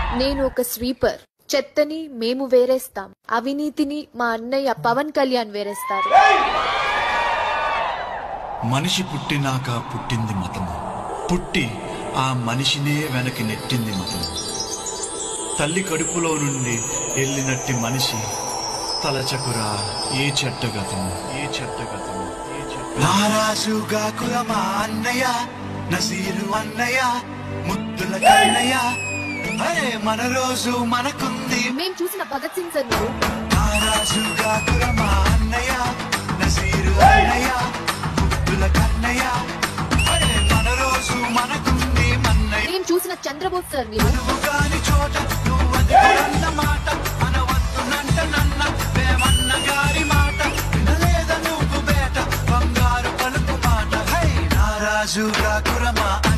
నేను ఒక స్వీపర్. చెత్తని మేము వేరేస్తాం, అవినీతిని మా అన్నయ్య పవన్ కళ్యాణ్ వేరేస్తారు. మనిషి పుట్టినాక పుట్టింది మతము, పుట్టి ఆ మనిషినే వెనక్కి నెట్టింది మతము. తల్లి కడుపులో నుండి వెళ్ళినట్టి మనిషి తలచకురా ఏ చెట్టగతము, ఏ చెట్టగతము. నారాజుగా కులమా అన్నయ్య, నసీరు అన్నయ్య, ముద్దుల కన్నయ్య, అరే మన రోజు మనకుంది. మేము చూసిన భగత్ సింగ్ సార్ నువ్వు. నారాజుగా కులమా అన్నయ్య, నసీరు అన్నయ్య, ముద్దుల కన్నయ్య, అరే మన రోజు మనకుంది మన్నయ్య. మేము చూసిన చంద్రబోస్ సార్ మీరు. నువ్వు కాని చోట నువ్వన్న మాట అనవద్దునంట నన్న వేమన్న గారి మాట వినలేద నువ్వు బేట బంగారు పలుకు మాట. హై నారాజుగా కులమా